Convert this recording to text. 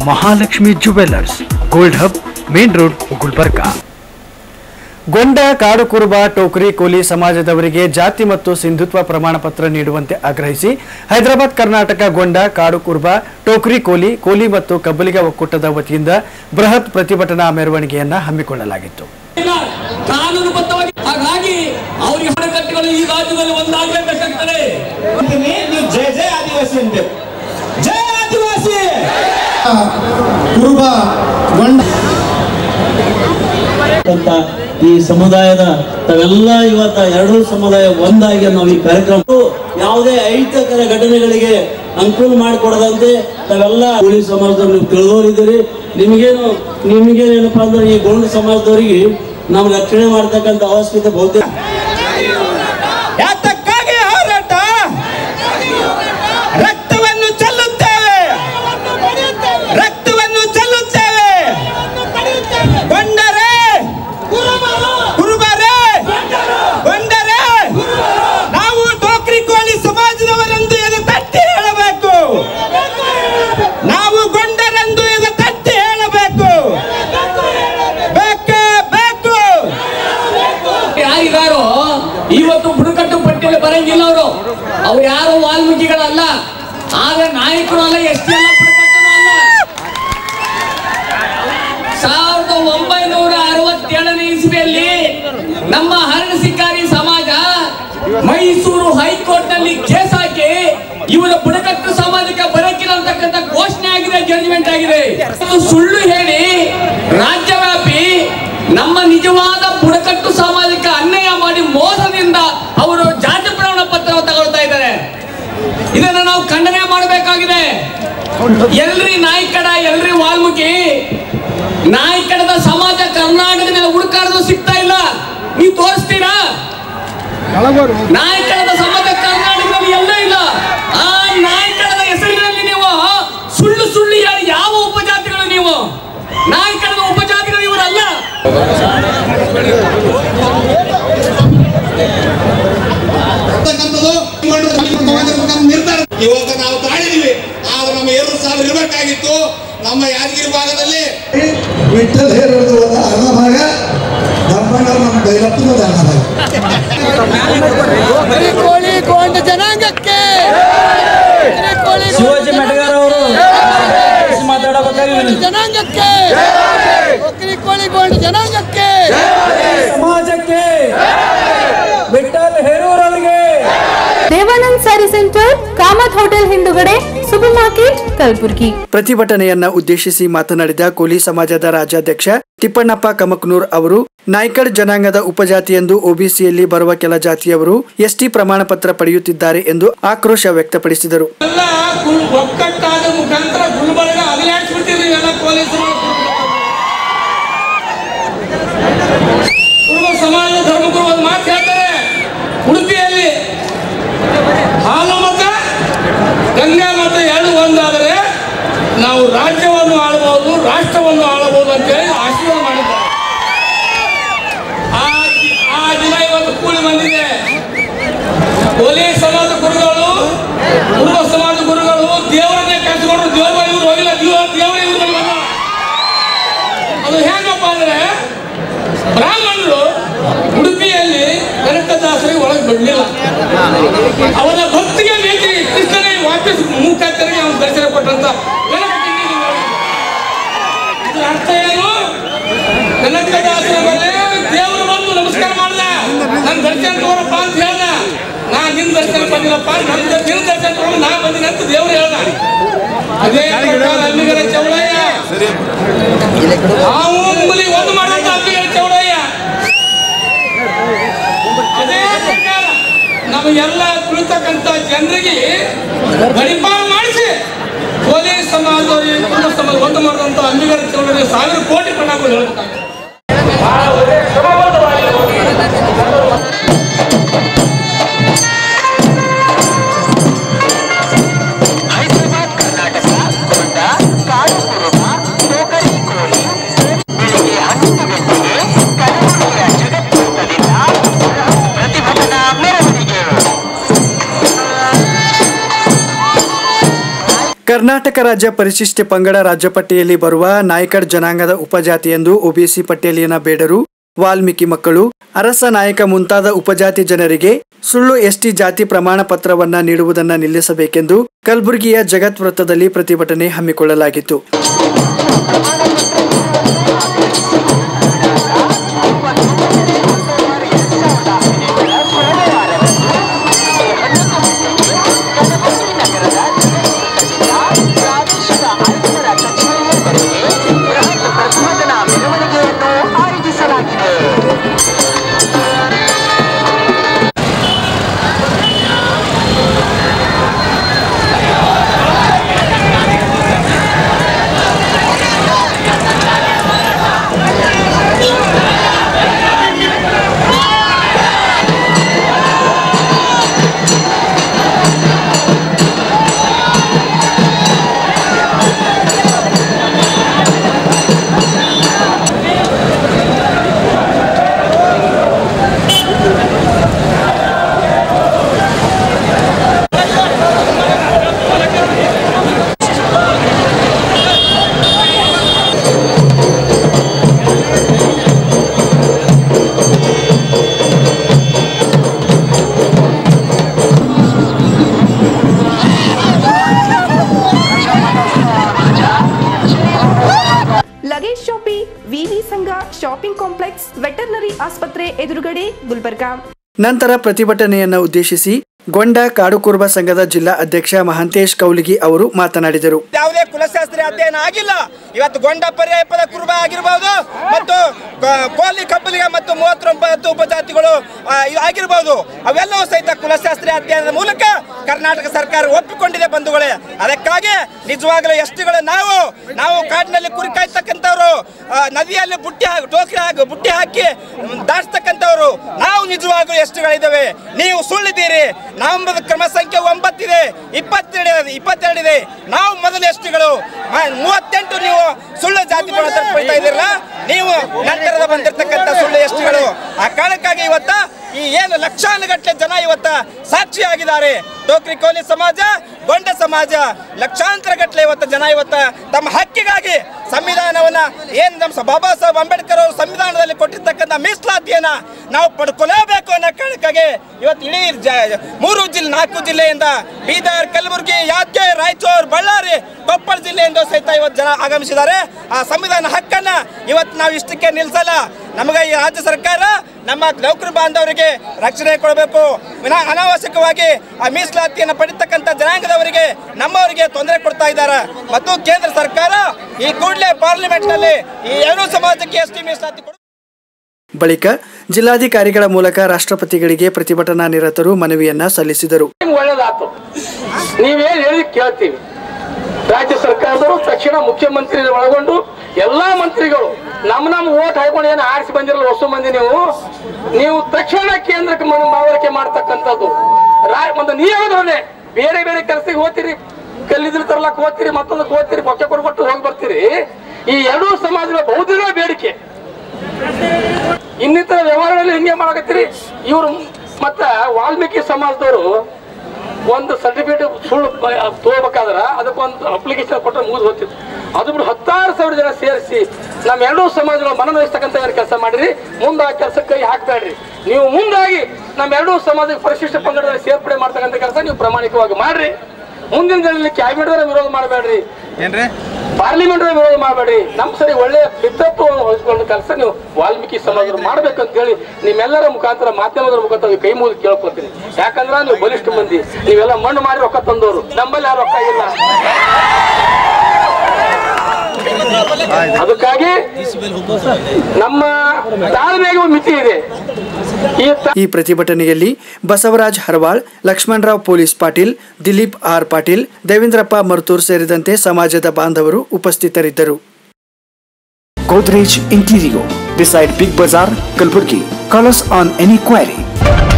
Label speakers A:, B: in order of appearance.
A: Mahalakshmi jewellers, gold hub, main road, Gulbarga. Gonda Kadu Kuruba ಟೋಕರಿ ಕೋಲಿ ಸಮಾಜದವರಿಗೆ ಜಾತಿ ಮತ್ತು ಸಿಂಧುತ್ವ ಪ್ರಮಾಣ ಪತ್ರ ನೀಡುವಂತೆ ಆಗ್ರಹಿಸಿ ಹೈದರಾಬಾದ್ ಕರ್ನಾಟಕ ಗೊಂಡ ಕಾಡು ಕುರುಬ ಟೋಕರಿ ಕೋಲಿ ಮತ್ತು ಕಬ್ಬಲಿಗ ಒಕ್ಕೂಟದ ವತಿಯಿಂದ ಬೃಹತ್ ಪ್ರತಿಭಟನಾ ಮೆರವಣಿಗೆಯನ್ನು ಹಮ್ಮಿಕೊಳ್ಳಲಾಗಿತ್ತು.
B: ಹಾಗಾಗಿ ಅವರಿಗೆ ಹೊಣೆಗಾರಿಕೆಗಳು ಈ ರಾಜ್ಯದಲ್ಲಿ ಒಂದಾಗಬೇಕಾಗ್ತದೆ. ಜಯ ಜಯ ಆದಿವಾಸಿ ಅಂತ, ಜಯ ಆದಿವಾಸಿ
C: ಕುರುಬ ಗೊಂಡ
D: ಅಂತ ಈ ಸಮುದಾಯದ ತಾವೆಲ್ಲ ಇವತ್ತ ಎರಡೂ ಸಮುದಾಯ ಒಂದಾಗಿ ನಾವು ಈ ಕಾರ್ಯಕ್ರಮ ಯಾವುದೇ ಅಹಿತಕರ ಘಟನೆಗಳಿಗೆ ಅನುಕೂಲ ಮಾಡಿಕೊಡದಂತೆ ತಾವೆಲ್ಲ ಕೋಲಿ ಸಮಾಜದವ್ರು ನೀವು ತಿಳಿದವರಿದ್ದೀರಿ. ನಿಮಗೇನೇನಪ್ಪ ಅಂದ್ರೆ ಈ ಗೊಂಡ ಸಮಾಜದವರಿಗೆ ನಾವು ರಕ್ಷಣೆ ಮಾಡ್ತಕ್ಕಂಥ ಅವಶ್ಯಕತೆ ಬಹುತೇಕ.
B: ಯಾತಕ್ಕಾಗಿ ಹೋರಾಟ? ರಕ್ತವನ್ನು ಚೆಲ್ಲುತ್ತೇವೆ, ರಕ್ತವನ್ನು ಚೆಲ್ಲುತ್ತೇವೆ. ಗೊಂಡರೆ ಕುರುಬರೇ, ಗೊಂಡರೆ ನಾವು ಟೋಕರಿ ಕೋಲಿ ಸಮಾಜದವರೆಂದು ಇದು ತಟ್ಟಿ ಹೇಳಬೇಕು. ನಾವು ಗೊಂಡರೆಂದು ಇದು ತಟ್ಟಿ ಹೇಳಬೇಕು. ಬೇಕೇ ಬೇಕು. ಯಾರಿಗಾರೋ ಇವತ್ತು ಬುಡಕಟ್ಟು ಪಟ್ಟಿಯಲ್ಲಿ ಬರಂಗಿಲ್ಲ. ಅವ್ರು ಯಾರು ವಾಲ್ಮೀಕಿಗಳಲ್ಲ, ಆಗ ನಾಯಕರು ಅಲ್ಲ, ಎಷ್ಟೇ ಅಲ್ಲ, ಬುಡಕಟ್ಟನು ಅಲ್ಲ. 1967ನೇ ಇಸ್ವಿಯಲ್ಲಿ ನಮ್ಮ ಹರಣಸಿಕಾರಿ ಸಮಾಜ ಮೈಸೂರು ಹೈಕೋರ್ಟ್ ನಲ್ಲಿ ಕೇಸ್ ಹಾಕಿ ಇವರ ಬುಡಕಟ್ಟು ಸಮಾಜಕ್ಕೆ ಬರಕಿಲ್ಲ ಅಂತಕ್ಕಂಥ ಘೋಷಣೆ ಆಗಿದೆ, ಜಡ್ಜ್ಮೆಂಟ್ ಆಗಿದೆ. ಸುಳ್ಳು ಹೇಳಿ ರಾಜ್ಯವ್ಯಾಪಿ ನಮ್ಮ ನಿಜವಾದ ಬುಡಕಟ್ಟು ಸಮಾಜಕ್ಕೆ ಅನ್ಯಾಯ ಮಾಡಿ ಮೋಸದಿಂದ ಅವರು ಜಾತಿ ಪ್ರಮಾಣ ಪತ್ರ ತಗೊಳ್ತಾ ಇದ್ದಾರೆ. ಇದನ್ನ ನಾವು ಖಂಡನೆ ಮಾಡಬೇಕಾಗಿದೆ. ಎಲ್ರಿ ನಾಯ್ಕಡ, ಎಲ್ರಿ ವಾಲ್ಮೀಕಿ, ನಾಯ್ಕಡದ ಸಮಾಜ ಕರ್ನಾಟಕದಲ್ಲಿ ಹುಡುಕಾಡೋದು ಸಿಗ್ತಾ ಇಲ್ಲ. ನೀವು ತೋರಿಸ್ತೀರಾ? ನಾಯ್ಕಡದ ಸಮಾಜ ಕರ್ನಾಟಕದಲ್ಲಿ ಎಲ್ಲ ಇಲ್ಲ. ಆ ನಾಯ್ಕಡದ ಹೆಸರಿನಲ್ಲಿ ನೀವು ಸುಳ್ಳು ಸುಳ್ಳು ಹೇಳಿ ಯಾವ ಉಪಜಾತಿಗಳು ನೀವು? ನಾಯ್ಕಡದ ಉಪಜಾತಿಗಳು ಇವರಲ್ಲ.
C: ಇವಾಗ ನಾವು ತಾಳಿದೀವಿ, ಆದ್ರೆ ನಮ್ಮ 2,000 ಇರಬೇಕಾಗಿತ್ತು. ನಮ್ಮ ಯಾದಗಿರಿ ಭಾಗದಲ್ಲಿ ವಿಠಲ್ ಹೇರೋದು ಅರ್ಧ ಭಾಗ, ದಪ್ಪಣ್ಣ ನಮ್ಮ ಭೈರಪ್ಪನದ ಅರ್ಧ ಭಾಗ.
E: ಕೋಳಿ ಗೊಂಡ ಜನಾಂಗಕ್ಕೆ
D: ಶಿವಾಜಿ ಮೆಟಗಾರ್ ಅವರು ಮಾತಾಡಬೇಕಾಗಿ
E: ಜನಾಂಗಕ್ಕೆ ಕೋಳಿ ಗೊಂಡ ಜನಾಂಗಕ್ಕೆ
D: ಸಮಾಜಕ್ಕೆ ವಿಠಲ್ ಹೇರೂರ್ ಅವರಿಗೆ.
F: ದೇವಾನಂದ್ ಸ್ಯಾರಿ ಸೆಂಟರ್, ಕಾಮತ್ ಹೋಟೆಲ್ ಹಿಂದುಗಡೆ, ಸೂಪರ್ ಮಾರ್ಕೆಟ್, ಕಲಬುರಗಿ.
A: ಪ್ರತಿಭಟನೆಯನ್ನ ಉದ್ದೇಶಿಸಿ ಮಾತನಾಡಿದ ಕೋಲಿ ಸಮಾಜದ ರಾಜ್ಯಾಧ್ಯಕ್ಷ ತಿಪ್ಪಣ್ಣಪ್ಪ ಕಮಕ್ನೂರ್ ಅವರು, ನಾಯ್ಕಡ್ ಜನಾಂಗದ ಉಪಜಾತಿ ಎಂದು ಒಬಿಸಿಯಲ್ಲಿ ಬರುವ ಕೆಲ ಜಾತಿಯವರು ಎಸ್ಟಿ ಪ್ರಮಾಣ ಪತ್ರ ಪಡೆಯುತ್ತಿದ್ದಾರೆ ಎಂದು ಆಕ್ರೋಶ ವ್ಯಕ್ತಪಡಿಸಿದರು.
B: ಒಕ್ಕಟ್ಟಾದ ಮುಖಾಂತರ ಗುಲ್ಬರ್ಗ ಅಗಲಾಡಿಸ್ಬಿಟ್ಟಿದ್ರಿ ಎಲ್ಲ ಪೊಲೀಸರು. ಕುರುಬ ಸಮಾಜ ಧರ್ಮಗುರು ಒಂದು ಮಾತು ಹೇಳ್ತಾರೆ, ಉಡುಪಿಯಲ್ಲಿ ಹಾಲು ಮತ್ತು ಗಂಗಾ ಮತ್ತು ಎರಡು ಒಂದಾದರೆ ನಾವು ರಾಜ್ಯವನ್ನು ಆಳಬಹುದು, ರಾಷ್ಟ್ರವನ್ನು ಆಳಬಹುದು ಅಂತೇಳಿ ಆಶೀರ್ವಾದ ಮಾಡಿದ್ದಾರೆ. ಆ ದಿನ ಇವತ್ತು ಕೂಡಿ ಬಂದಿದೆ. ಕೋಲಿ ಸಮಾಜ ಗುರುಗಳು, ಕುರುಬ ಸಮಾಜ ಗುರುಗಳು ದೇವರನ್ನೇ ಕರೆಸಿಕೊಂಡ್ರು. ದೇವರ ಇವರು ಹೋಗಿಲ್ಲ, ದೇವರ ಇವರು ಹೋಗಿಲ್ಲ. ಅದು ಹೇಗಪ್ಪ ಅಂದ್ರೆ, ಬ್ರಾಹ್ಮಣರು ಉಡುಪಿಯಲ್ಲಿ ಕನಕದಾಸರಿಗೆ ಒಳಗೆ ಬಿಡಲಿಲ್ಲ. ಅವನ ಭಕ್ತಿಗೆ ಬೇಕು ಕೃಷ್ಣನೇ ವಾಪಸ್ ಮುಖ ತೆರೆಗೆ ಅವನು ದರ್ಶನ ಕೊಟ್ಟಂತ ಇದರ ಅರ್ಥ ಏನು? ಕನಕದಾಸರ ಮೇಲೆ ದೇವರು ಬಂದು ನಮಸ್ಕಾರ ಮಾಡ್ದ, ನನ್ನ ದರ್ಶನ ತಗೋರಪ್ಪ ಅಂತ ಹೇಳ್ದ. ನಾ ನಿನ್ನ ದರ್ಶನ ಬಂದಿಲ್ಲಪ್ಪ, ನಿನ್ನ ದರ್ಶನ ತಗೊಂಡು ನಾ ಬಂದಿನ ಅಂತ ದೇವರು ಹೇಳ್ದ. ಅದೇ ಪ್ರಕಾರ ಅಲ್ಲಿಗರ ಚೌಡಯ್ಯ ನಾವು ಮುಂಗುಲಿ ಒಂದು ಮಾಡಂತ ಅಲ್ಲಿಗರ ಚೌಡಯ್ಯ. ಅದೇ ಪ್ರಕಾರ ನಮಗೆಲ್ಲ ಕುಳಿತಕ್ಕಂಥ ಜನರಿಗೆ ಗಡಿಪಾರ ಮಾಡಿಸಿ ಕೋಲಿ ಸಮಾಜದವರಿಗೆ ಕುರುಬ ಸಮಾಜ ಒಂದು ಮಾಡಿದಂಥ ಅಲ್ಲಿಗರ ಚೌಡಯ್ಯ 1000 ಕೋಟಿ ಪಣಗಳು ಹೇಳ್ಬೇಕಾಗ್ತದೆ.
A: ಕರ್ನಾಟಕ ರಾಜ್ಯ ಪರಿಶಿಷ್ಟ ಪಂಗಡ ರಾಜ್ಯ ಪಟ್ಟಿಯಲ್ಲಿ ಬರುವ ನಾಯ್ಕರ್ ಜನಾಂಗದ ಉಪಜಾತಿಯೆಂದು ಒಬಿಸಿ ಪಟ್ಟಿಯಲ್ಲಿನ ಬೇಡರು, ವಾಲ್ಮೀಕಿ ಮಕ್ಕಳು, ಅರಸ ನಾಯಕ ಮುಂತಾದ ಉಪಜಾತಿ ಜನರಿಗೆ ಸುಳ್ಳು ಎಸ್ಟಿ ಜಾತಿ ಪ್ರಮಾಣ ಪತ್ರವನ್ನ ನೀಡುವುದನ್ನು ನಿಲ್ಲಿಸಬೇಕೆಂದು ಕಲಬುರಗಿಯ ಜಗತ್ ವೃತ್ತದಲ್ಲಿ ಪ್ರತಿಭಟನೆ ಹಮ್ಮಿಕೊಳ್ಳಲಾಗಿತ್ತು.
G: ಲಗೇಜ್ ಶಾಪಿ, ವಿವಿ ಸಂಘ, ಶಾಪಿಂಗ್ ಕಾಂಪ್ಲೆಕ್ಸ್, ವೆಟರ್ನರಿ ಆಸ್ಪತ್ರೆ ಎದುರುಗಡೆ, ಗುಲ್ಬರ್ಗಾ.
A: ನಂತರ ಪ್ರತಿಭಟನೆಯನ್ನು ಉದ್ದೇಶಿಸಿ ಗೊಂಡ ಕಾಡುಕುರುಬ ಸಂಘದ ಜಿಲ್ಲಾ ಅಧ್ಯಕ್ಷ ಮಹಾಂತೇಶ್ ಕೌಲಿಗಿ ಅವರು ಮಾತನಾಡಿದರು.
H: ಯಾವುದೇ ಕುಲಶಾಸ್ತ್ರೀಯ ಅಧ್ಯಯನ ಆಗಿಲ್ಲ. ಇವತ್ತು ಗೊಂಡ ಪರ್ಯಾಯ ಪದ ಕುರುಬ ಆಗಿರಬಹುದು ಮತ್ತು ಕೋಲಿ ಕಬ್ಬಲಿಗ ಮತ್ತು 39 ಉಪಜಾತಿಗಳು ಆಗಿರಬಹುದು. ಅವೆಲ್ಲವೂ ಸಹಿತ ಕುಲಶಾಸ್ತ್ರೀಯ ಅಧ್ಯಯನದ ಮೂಲಕ ಕರ್ನಾಟಕ ಸರ್ಕಾರ ಒಪ್ಪಿಕೊಂಡಿದೆ ಬಂಧುಗಳೇ. ಅದಕ್ಕಾಗಿ ನಿಜವಾಗಲೂ ಎಸ್ಟಿಗಳು ನಾವು ಕಾಡಿನಲ್ಲಿ ಕುರಿ ಕಾಯ್ತಕ್ಕಂಥವ್ರು, ನದಿಯಲ್ಲಿ ಬುಟ್ಟಿ ಹಾಕಿ ದಾಟ್ತಕ್ಕಂಥವ್ರು ನಾವು ನಿಜವಾಗಲೂ ಎಸ್ಟಿಗಳಿದ್ದೇವೆ. ನೀವು ಸುಳ್ಳಿದ್ದೀರಿ. ನಮ್ಮದು ಕ್ರಮ ಸಂಖ್ಯೆ 9 ಇದೆ, 22 ಇದೆ. ನಾವು ಮೊದಲು ಎಸ್ಟಿಗಳು 38 ನೀವು ಸುಳ್ಳು ಜಾತಿ ಪಡ್ತಾ ಇದ್ದೀರಲ್ಲ, ನೀವು ನಂತರದ ಬಂದಿರತಕ್ಕಂಥ ಸುಳ್ಳು ಎಸ್ಟಿಗಳು. ಆ ಕಾರಣಕ್ಕಾಗಿ ಇವತ್ತ ಈ ಏನು ಲಕ್ಷಾನುಗಟ್ಟಲೆ ಜನ ಇವತ್ತ ಸಾಕ್ಷಿಯಾಗಿದ್ದಾರೆ. ಟೋಕ್ರಿ ಕೋಲಿ ಸಮಾಜ, ಗೊಂಡ ಸಮಾಜ, ಲಕ್ಷಾಂತರ ಗಟ್ಟಲೆ ಇವತ್ತು ಜನ ಇವತ್ತ ತಮ್ಮ ಹಕ್ಕಿಗಾಗಿ ಸಂವಿಧಾನವನ್ನ ಏನು ನಮ್ಮ ಬಾಬಾ ಸಾಹೇಬ್ ಅಂಬೇಡ್ಕರ್ ಅವರು ಸಂವಿಧಾನದಲ್ಲಿ ಕೊಟ್ಟಿರ್ತಕ್ಕಂಥ ಮೀಸಲಾತಿಯನ್ನ ನಾವು ಪಡ್ಕೊಳ್ಳೇಬೇಕು ಅನ್ನೋ ಕಾರಣಕ್ಕಾಗಿ ಇವತ್ತು ಇಡೀ 4 ಜಿಲ್ಲೆಯಿಂದ ಬೀದರ್, ಕಲಬುರಗಿ, ಯಾದಗಿರಿ, ರಾಯಚೂರು, ಬಳ್ಳಾರಿ, ಕೊಪ್ಪಳ ಜಿಲ್ಲೆಯಿಂದ ಸಹಿತ ಇವತ್ತು ಜನ ಆಗಮಿಸಿದ್ದಾರೆ. ಆ ಸಂವಿಧಾನ ಹಕ್ಕನ್ನ ಇವತ್ತು ನಾವು ಇಷ್ಟಕ್ಕೆ ನಿಲ್ಲಿಸಲ್ಲ. ನಮಗೆ ಈ ರಾಜ್ಯ ಸರ್ಕಾರ ನಮ್ಮ ನೌಕರ ಬಾಂಧವರಿಗೆ ರಕ್ಷಣೆ ಕೊಡಬೇಕು. ಅನಾವಶ್ಯಕವಾಗಿ ಆ ಮೀಸಲಾತಿಯನ್ನು ಪಡಿತಕ್ಕಂಥ ಜನಾಂಗದವರಿಗೆ ನಮ್ಮವರಿಗೆ ತೊಂದರೆ ಕೊಡ್ತಾ ಇದ್ದಾರೆ. ಮತ್ತು ಕೇಂದ್ರ ಸರ್ಕಾರ ಈ ಕೂಡಲೇ ಪಾರ್ಲಿಮೆಂಟ್ ನಲ್ಲಿ ಈ 2 ಸಮಾಜಕ್ಕೆ ಎಸ್ಟಿ ಮೀಸಲಾತಿ
A: ಬಳಿಕ ಜಿಲ್ಲಾಧಿಕಾರಿಗಳ ಮೂಲಕ ರಾಷ್ಟ್ರಪತಿಗಳಿಗೆ ಪ್ರತಿಭಟನಾ ನಿರತರು ಮನವಿಯನ್ನ ಸಲ್ಲಿಸಿದರು.
I: ಒಳ್ಳೆದಾತು, ನೀವೇನು ಹೇಳಿ ಕೇಳ್ತೀವಿ. ರಾಜ್ಯ ಸರ್ಕಾರದವರು ತಕ್ಷಣ ಮುಖ್ಯಮಂತ್ರಿ ಒಳಗೊಂಡು ಎಲ್ಲಾ ಮಂತ್ರಿಗಳು ನಮ್ಮ ಓಟ್ ಹಾಕೊಂಡು ಏನು ಆರಿಸಿ ಬಂದಿರಲ್ಲ ಹೊಸ ಮಂದಿ, ನೀವು ತಕ್ಷಣ ಕೇಂದ್ರಕ್ಕೆ ಮನವರಿಕೆ ಮಾಡ್ತಕ್ಕಂಥದ್ದು ಒಂದು ನಿಯಮದವನ್ನೇ. ಬೇರೆ ಬೇರೆ ಕೆಲಸಕ್ಕೆ ಹೋಗ್ತೀರಿ, ಕಲ್ಲಿದ್ರು ತರ್ಲಕ್ ಹೋಗ್ತೀರಿ, ಮತ್ತೊಂದಕ್ಕೆ ಹೋಗ್ತೀರಿ, ಬೊಕ್ಕೆ ಕೊಡ್ಬಿಟ್ಟು ಹೋಗಿ ಬರ್ತೀರಿ. ಈ 2 ಸಮಾಜಗಳ ಬಹುದಿನ ಬೇಡಿಕೆ ಇನ್ನಿತರ ವ್ಯವಹಾರಗಳಲ್ಲಿ ಹಿಂಗೆ ಮಾಡಕತ್ತೀರಿ. ಇವರು ಮತ್ತ ವಾಲ್ಮೀಕಿ ಸಮಾಜದವರು ಒಂದು ಸರ್ಟಿಫಿಕೇಟ್ ಸುಳ್ಳು ತಗೋಬೇಕಾದ್ರ ಅದಕ್ಕೊಂದು ಅಪ್ಲಿಕೇಶನ್ ಕೊಟ್ಟರೆ ಮುಗಿದು ಹೋಗ್ತಿತ್ತು. ಅದು ಬಿಟ್ಟು 16,000 ಜನ ಸೇರಿಸಿ ನಮ್ಮ 2 ಸಮಾಜಗಳ ಮನವೊಲಿಸ್ತಕ್ಕಂಥ ಕೆಲಸ ಮಾಡಿರಿ. ಮುಂದೆ ಆ ಕೆಲಸಕ್ಕೆ ಕೈ ಹಾಕಬೇಡ್ರಿ. ನೀವು ಮುಂದಾಗಿ ನಮ್ಮ 2 ಸಮಾಜಕ್ಕೆ ಪರಿಶಿಷ್ಟ ಪಂಗಡದಲ್ಲಿ ಸೇರ್ಪಡೆ ಮಾಡ್ತಕ್ಕಂಥ ಕೆಲಸ ನೀವು ಪ್ರಾಮಾಣಿಕವಾಗಿ ಮಾಡ್ರಿ. ಮುಂದಿನ ದಿನದಲ್ಲಿ ಕ್ಯಾಬಿನೆಟ್ ವಿರೋಧ ಮಾಡಬೇಡ್ರಿ, ಪಾರ್ಲಿಮೆಂಟ್ ವಿರೋಧ ಮಾಡಬೇಡಿ. ನಮ್ಮ ಸರಿ ಒಳ್ಳೆಯ ಪಿತೃತ್ವವನ್ನು ವಹಿಸಿಕೊಳ್ಳೋ ಕೆಲಸ ನೀವು ವಾಲ್ಮೀಕಿ ಸಮಾಜರು ಮಾಡ್ಬೇಕಂತ ಹೇಳಿ ನಿಮ್ಮೆಲ್ಲರ ಮುಖಾಂತರ ಮಾಧ್ಯಮದ ಮುಖಾಂತರ ಕೈ ಮುಗಿದು ಕೇಳ್ಕೊತೀನಿ. ಯಾಕಂದ್ರೆ ನೀವು ಬಲಿಷ್ಠ ಮಂದಿ, ನೀವೆಲ್ಲ ಮಣ್ಣು ಮಾಡಿ ರೊಕ್ಕ ತಂದವರು, ನಮ್ಮಲ್ಲಿ ಯಾರು ರೊಕ್ಕ ಇಲ್ಲ. ಅದಕ್ಕಾಗಿ ನಮ್ಮ ತಾಳ್ಮೆಗೆ ಒಂದು ಮಿತಿ ಇದೆ.
A: ಈ ಪ್ರತಿಭಟನೆಯಲ್ಲಿ ಬಸವರಾಜ್ ಹರವಾಳ್, ಲಕ್ಷ್ಮಣರಾವ್ ಪೊಲೀಸ್ ಪಾಟೀಲ್, ದಿಲೀಪ್ ಆರ್ ಪಾಟೀಲ್, ದೇವೇಂದ್ರಪ್ಪ ಮರ್ತೂರ್ ಸೇರಿದಂತೆ ಸಮಾಜದ ಬಾಂಧವರು ಉಪಸ್ಥಿತರಿದ್ದರು. Godrej Interio, beside Big Bazaar, Kalburgi. Call us on any query.